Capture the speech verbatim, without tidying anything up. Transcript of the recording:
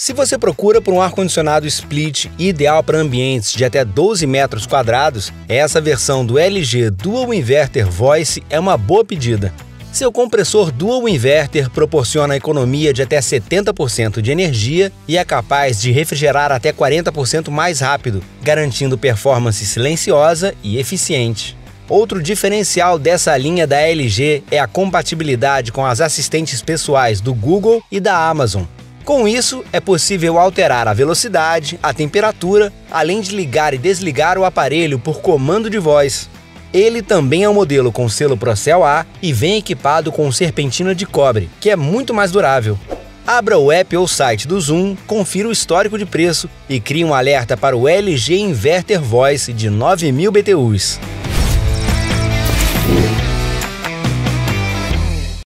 Se você procura por um ar-condicionado split ideal para ambientes de até doze metros quadrados, essa versão do L G Dual Inverter Voice é uma boa pedida. Seu compressor Dual Inverter proporciona economia de até setenta por cento de energia e é capaz de refrigerar até quarenta por cento mais rápido, garantindo performance silenciosa e eficiente. Outro diferencial dessa linha da L G é a compatibilidade com as assistentes pessoais do Google e da Amazon. Com isso, é possível alterar a velocidade, a temperatura, além de ligar e desligar o aparelho por comando de voz. Ele também é um modelo com selo Procel A e vem equipado com serpentina de cobre, que é muito mais durável. Abra o app ou site do Zoom, confira o histórico de preço e crie um alerta para o L G Inverter Voice de nove mil B T Us.